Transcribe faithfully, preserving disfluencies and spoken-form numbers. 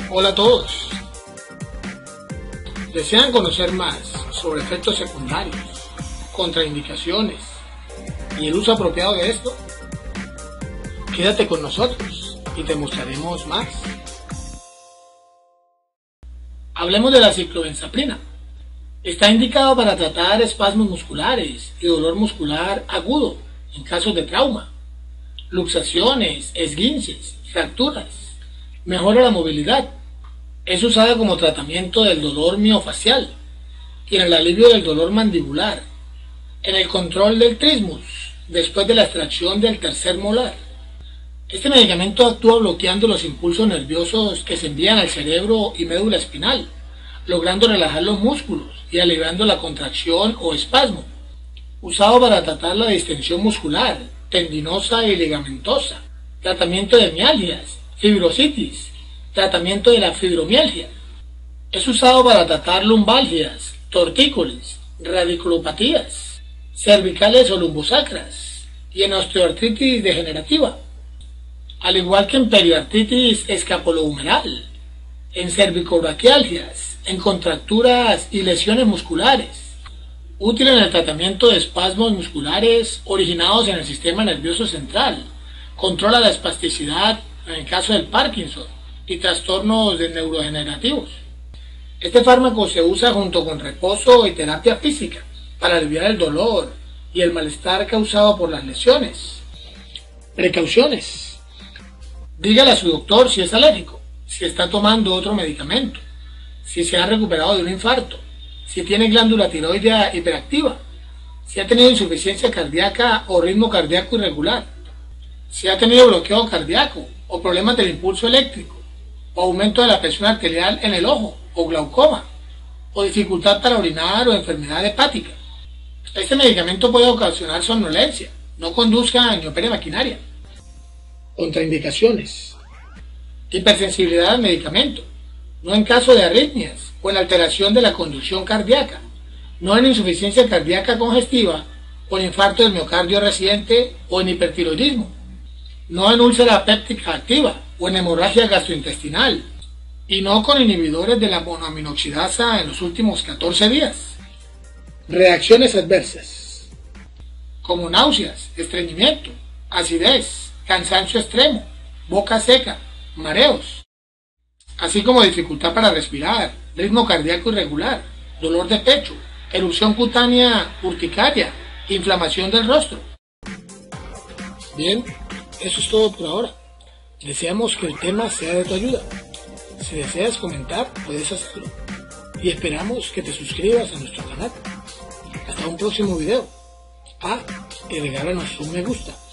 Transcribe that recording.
Hola a todos. ¿Desean conocer más sobre efectos secundarios, contraindicaciones y el uso apropiado de esto? Quédate con nosotros y te mostraremos más. Hablemos de la ciclobenzaprina. Está indicado para tratar espasmos musculares y dolor muscular agudo en casos de trauma, luxaciones, esguinces, fracturas. Mejora la movilidad. Es usada como tratamiento del dolor miofacial y en el alivio del dolor mandibular, en el control del trismus después de la extracción del tercer molar. Este medicamento actúa bloqueando los impulsos nerviosos que se envían al cerebro y médula espinal, logrando relajar los músculos y aliviando la contracción o espasmo. Usado para tratar la distensión muscular, tendinosa y ligamentosa, tratamiento de mialgias, fibrositis, tratamiento de la fibromialgia. Es usado para tratar lumbalgias, tortícolis, radiculopatías, cervicales o lumbosacras y en osteoartritis degenerativa, al igual que en periartritis escapolohumeral, en cervicobraquialgias, en contracturas y lesiones musculares. Útil en el tratamiento de espasmos musculares originados en el sistema nervioso central. Controla la espasticidad en el caso del Parkinson y trastornos neurodegenerativos. Este fármaco se usa junto con reposo y terapia física para aliviar el dolor y el malestar causado por las lesiones. Precauciones. Dígale a su doctor si es alérgico, si está tomando otro medicamento, si se ha recuperado de un infarto, si tiene glándula tiroidea hiperactiva, si ha tenido insuficiencia cardíaca o ritmo cardíaco irregular, si ha tenido bloqueo cardíaco o problemas del impulso eléctrico, o aumento de la presión arterial en el ojo, o glaucoma, o dificultad para orinar o enfermedad hepática. Este medicamento puede ocasionar somnolencia, no conduzca ni opere maquinaria. Contraindicaciones. Hipersensibilidad al medicamento, no en caso de arritmias o en alteración de la conducción cardíaca, no en insuficiencia cardíaca congestiva o en infarto del miocardio reciente o en hipertiroidismo, no en úlcera péptica activa o en hemorragia gastrointestinal, y no con inhibidores de la monoaminoxidasa en los últimos catorce días. Reacciones adversas, como náuseas, estreñimiento, acidez, cansancio extremo, boca seca, mareos, así como dificultad para respirar, ritmo cardíaco irregular, dolor de pecho, erupción cutánea urticaria, inflamación del rostro. Bien, eso es todo por ahora. Deseamos que el tema sea de tu ayuda. Si deseas comentar, puedes hacerlo. Y esperamos que te suscribas a nuestro canal. Hasta un próximo video. Ah, y regálanos un me gusta.